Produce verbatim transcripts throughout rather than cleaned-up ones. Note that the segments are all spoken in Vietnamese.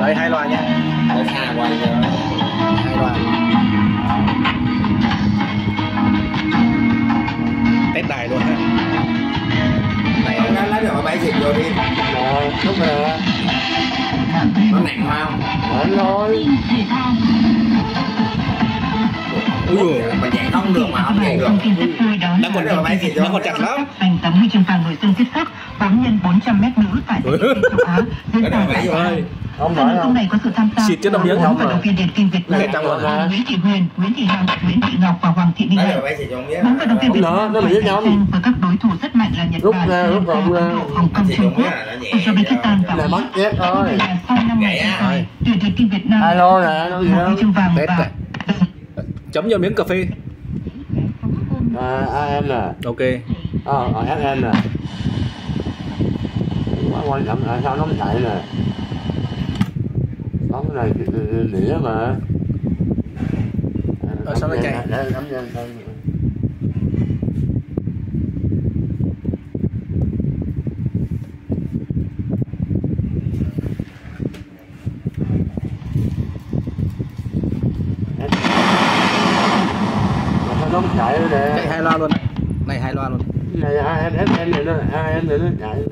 Đây hai loa nhé. Để xa quay cho Hai loa. Test đài luôn ha. Này nó lấy được bảy xịt vô đi. Rồi, lúc nè. Nó nặng không? Nặng thôi. Ui dồi. Mà chạy không được mà không chạy được. Đã còn được bảy xịt vô. nó còn chặt lắm. Giành tấm huy chương vàng nội dung tiếp sức bốn nhân bốn trăm mét nữ tại sea games châu Á diễn ra tại Việt Nam. Không Giải phải đấu không? này có sự tham gia Xịt chứ đâu miếng của không vận động viên điền kinh Việt Nam, Này trong rồi hả? Nguyễn Thị Huyền, Nguyễn Thị Hằng, Nguyễn Thị Ngọc và Hoàng Thị Minh Lấy Hạnh. được bảy xịt vô không biết. Bốn vận động viên Việt Không nữa, Nam nó bị với nhau. với các đối thủ rất mạnh là Nhật Rút Bản, ra, rút Ấn rộng ra. Độ, Hồng Kông, Xịt Trung vô Quốc, biết là nó nhẹ. Uzbekistan và Này bắt chết thôi. sau năm ngày Nhẹ thi thôi. tuyển điền kinh Việt Nam Alo nè, nó gì một đó. huy chương vàng Test và này. Chấm vô miếng cà phê. À, a em nè. Ok. Ờ, à, ép em nè. Quá quan trọng là sao nó không chạy nè. Có cái này thì đĩa mà. Ờ, sao nó chạy? Để nắm cho đây. Mà sao nó không chạy nữa nè. Chạy hai loa luôn. Này hai loa luôn. Này a em ép em này nó a em này nó chạy.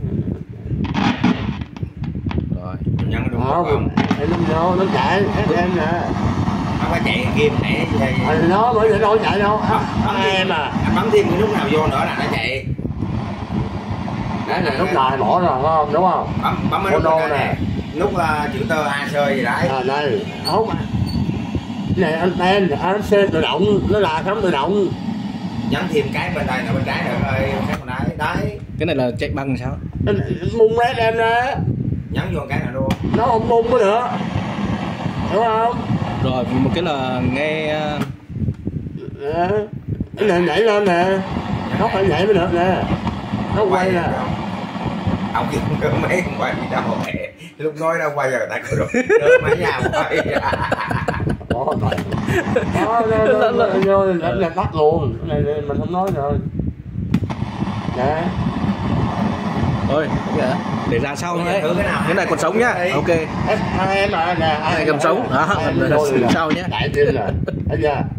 Rồi. Nhân đúng Không, không? em nó vô nó chạy ép em nè. Nó phải chạy kim nãy vậy. À, nó bởi vì đâu có chạy đâu. A em à. Anh bấm thêm cái lúc nào vô nữa là nó chạy. Đấy này lúc này bỏ rồi phải không, đúng không? Bấm bấm cái lúc Ô tô này nè. nè. Lúc uh, chữ tơ A sơi gì đấy. À đây, không. Này anh tên, anh xe tự động, nó là không tự động. Nhấn thêm cái bên đây nữa bên trái nữa ơi, cái con đấy. Đấy. Cái này là chạy băng sao? Mung rét em ra. Nhấn vô cái nào luôn. Nó không mung nữa nữa. Đúng không? Rồi một cái là nghe Đó. Cái này nhảy lên nè. Nó phải nhảy mới được nè. Nó quay nè. Ông kêu cơ mấy không quay gì đâu. Lúc nói đâu quay giờ ta cười rồi. Cơ mấy nhà quay. Đó rồi. Đó, nó nó nó là tắt luôn. Cái này mình không nói rồi. Nè. thôi để ra sau thôi. Thử cái nào Cái này còn sống nhá. Ok. Em à nè. Cái này còn sống. Đó, mình xử sau nhé. Đại tiên nè. Thấy chưa?